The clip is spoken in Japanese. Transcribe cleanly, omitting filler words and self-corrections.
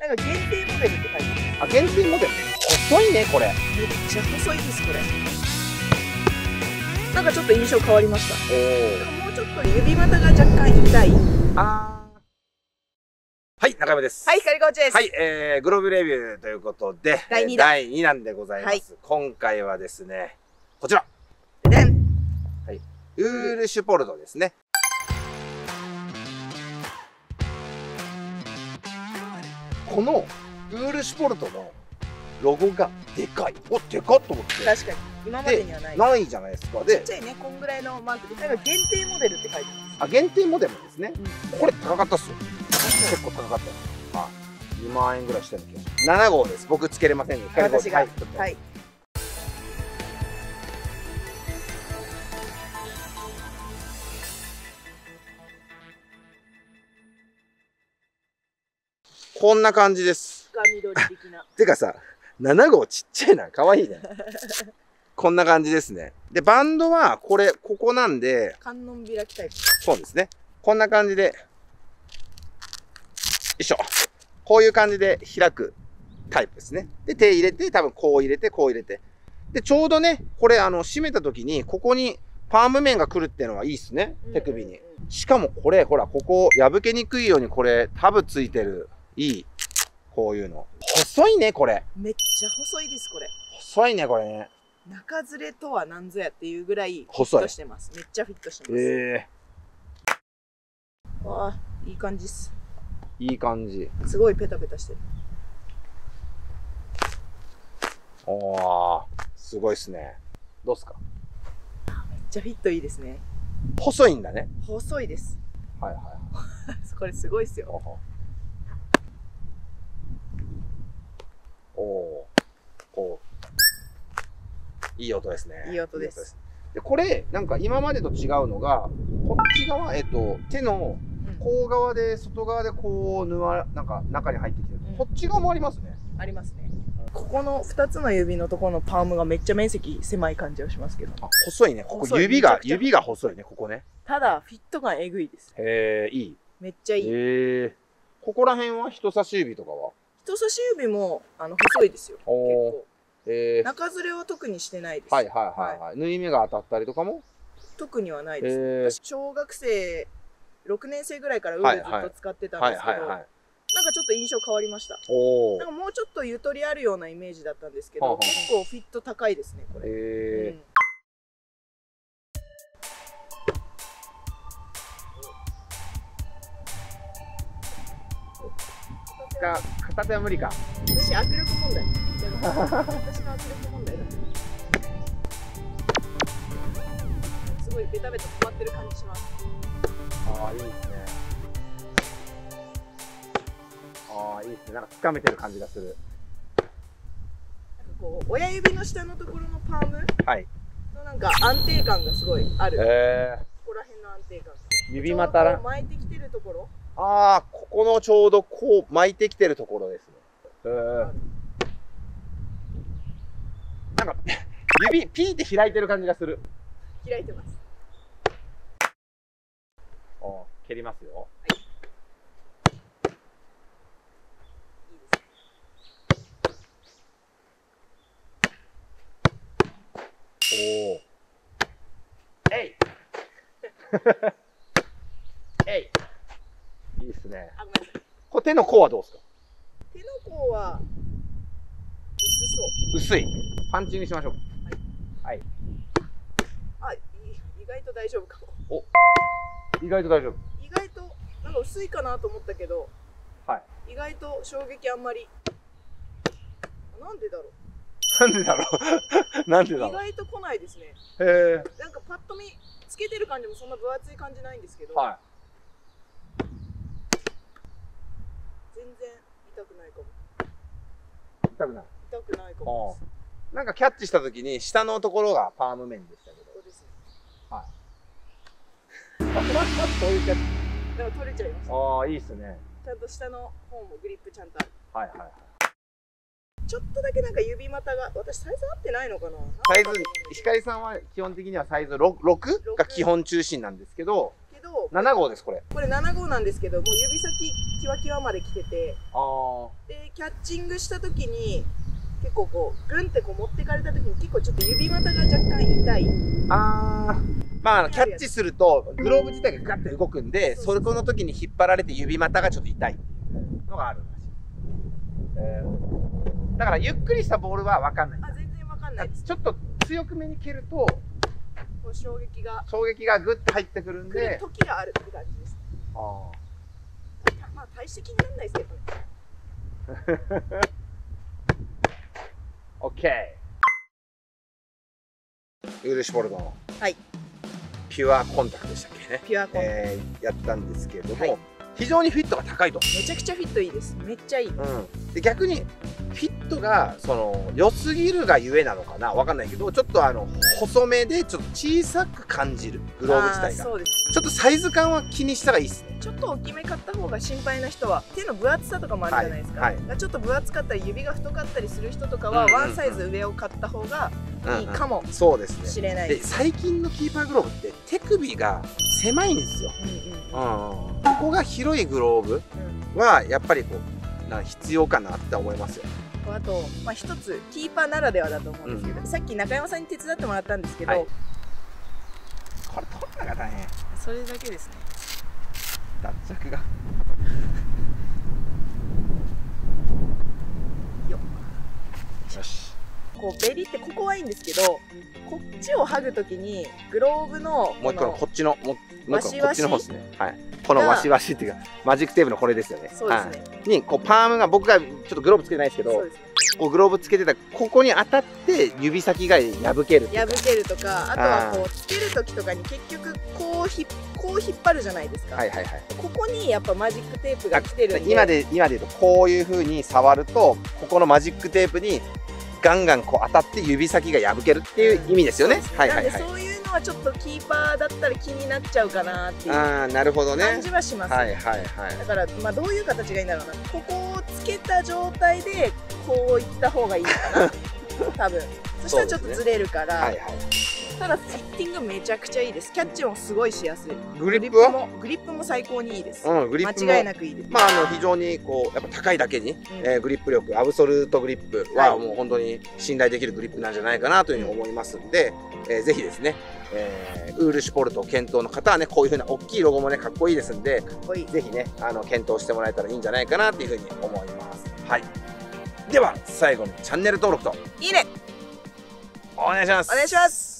なんか限定モデルって書いてあ、限定モデル。細いね、これ。 ある。めっちゃ細いです、これ。なんかちょっと印象変わりました。 おなんかもうちょっと指股が若干痛い。 はい、中山です。 はい、光コーチです。 はい、グローブレビューということで、 第2弾。 第2弾でございます。はい、今回はですね、こちら。 でん。 はい。ウールシュポルトですね。このウールシュポルトのロゴがでかい。お、でかっと思って。 確かに。今までにはない。 ないじゃないですか。で、 ちっちゃいね、こんぐらいのマークで。なんか限定モデルって書いてます。 あ、限定モデルですね。 うん、 これ高かったっすよ。結構高かったよ。はい。2万円ぐらいしてる気がします。7号です。僕つけれませんね。 私が。はい。 こんな感じです。 深緑的な。 てかさ、7号ちっちゃいな。かわいいね。こんな感じですね。で、バンドは、ここなんで。 観音開きタイプ。 そうですね。こんな感じで。よいしょ。こういう感じで開くタイプですね。で、手入れて、多分こう入れて、こう入れて。で、ちょうどね、これ締めた時に、ここにパーム面が来るっていうのはいいっすね。手首に。しかもこれ、ほら、ここ破けにくいようにこれ、タブついてる。いい。こういうの。細いね、これ。 めっちゃ細いです、これ。 細いね、これね。 中ずれとは何ぞやっていうぐらいフィ細い。 ットしてます。めっちゃフィットしてます。わあ、いい感じっす。 いい感じ。 すごいペタペタしてる。 おー、すごいっすね。どうっすか？ めっちゃフィットいいですね。 細いんだね。 細いです。 はいはい。 これすごいっすよ。 おー、いい音ですね。 いい音です。 で、これ、なんか今までと違うのが、こっち側、手の甲側で、外側でこう、なんか中に入ってきてる。こっち側もありますね。 ありますね。ここの2つの指のところのパームがめっちゃ面積狭い感じはしますけど。 あ、細いね。ここ指が細いね、ここね。 ただ、フィット感えぐいです。 へえ、いい。 めっちゃいい。 ここら辺は人差し指とかは？ 人差し指も細いですよ。結構。中ずれは特にしてないです。 はいはいはい。縫い目が当たったりとかも特にはないです。私、小学生6年生ぐらいからウールずっと使ってたんですけど、なんかちょっと印象変わりました。なんかもうちょっとゆとりあるようなイメージだったんですけど、結構フィット高いですね、これ。 片手は無理か。 私、握力問題。私の握力問題だ。すごいベタベタ止まってる感じします。 ああ、いいですね。ああ、いいですね。なんか掴めてる感じがする。 なんかこう、親指の下のところのパームのなんか安定感がすごいある。ここら辺の安定感。 指股ら巻いてきてるところ。 ああ、ここのちょうどこう巻いてきてるところですね。なんか指ピーって開いてる感じがする。 開いてます。 蹴りますよ。おお。えい。えい。いいですね。これ手の甲はどうですか？ 手の甲は薄そう。 薄い。パンチングしましょう。はい。 あ、意外と大丈夫かも。 お。意外と大丈夫。 意外となんか薄いかなと思ったけど、意外と衝撃あんまり。なんでだろう。 なんでだろう。なんでだろう。 意外と来ないですね。 へえ。 なんかパッと見つけてる感じもそんな分厚い感じないんですけど。全然痛くないかも。 痛くない。 痛くないかも。 なんかキャッチしたときに下のところがパーム面でしたけど。 そうですね。 はい。そういうキャッチ。 でも取れちゃいました。 ああ、いいっすね。 ちゃんと下の方もグリップちゃんとある。 はいはいはい。 ちょっとだけなんか指股が、私サイズ合ってないのかな。 サイズ、光さんは基本的にはサイズ 6が基本中心なんですけど、7号です、これ。 これ7号なんですけど、もう指先キワキワまで来てて、でキャッチングした時に結構こうグンってこう持ってかれた時に結構ちょっと指股が若干痛い。 まあキャッチするとグローブ自体がガッて動くんで、それこの時に引っ張られて指股がちょっと痛いのがあるらしい。だからゆっくりしたボールは分かんない。 全然分かんないです。 ちょっと強くめに蹴ると衝撃がグッて入ってくるんで、 時があるって感じです。まあ大して気にならないですけどね。 オッケー。ウールシュポルトのピュアコンタクトでしたっけね。 ピュアコンタクト、やったんですけれども、非常にフィットが高いと。 めちゃくちゃフィットいいです。めっちゃいい。 で逆にフィットが良すぎるがゆえなのかな、わかんないけど、ちょっと細めでちょっと小さく感じるグローブ自体が。そうです。ちょっとサイズ感は気にしたらいいですね。 ちょっと大きめ買った方が心配な人は、手の分厚さとかもあるじゃないですか。ちょっと分厚かったり指が太かったりする人とかはワンサイズ上を買った方がいいかもしれないです。 で最近のキーパーグローブって手首が狭いんですよ。ここが広いグローブはやっぱりこう必要かなって思いますよ。 あと、一つキーパーならではだと思うんですけど、さっき中山さんに手伝ってもらったんですけど、 これ取るのが大変。 それだけですね。 脱着がよし。 こうベリってここはいいんですけど、こっちを剥ぐときにグローブのもう一個のこっちのこっちの方ですね。このワシワシっていうかマジックテープのこれですよね。 そうですね。 にこうパームが、僕がちょっとグローブつけてないですけど、こうグローブつけてたここに当たって指先が破けるとか、あとはこうつける時とかに結局こう引っ張るじゃないですか。ここにやっぱマジックテープが来てるんで、 今で言うとこういう風に触るとここのマジックテープにガンガンこう当たって指先が破けるっていう意味ですよね。 なんでそういうのはちょっとキーパーだったら気になっちゃうかなっていう感じはします。だからどういう形がいいんだろうな。ここをつけた状態でこういった方がいいかな多分。そしたらちょっとずれるから。ただフィッティングめちゃくちゃいいです。キャッチもすごいしやすい。グリップも最高にいいです。間違いなくいいです。 非常にこうやっぱ高いだけにグリップ力、アブソルートグリップはもう本当に信頼できるグリップなんじゃないかなというふうに思いますんで、ぜひですね、ウールシュポルト検討の方はね、こういうふうな大きいロゴもねかっこいいですんで、ぜひね検討してもらえたらいいんじゃないかなというふうに思います。では最後にチャンネル登録といいねお願いします。 お願いします。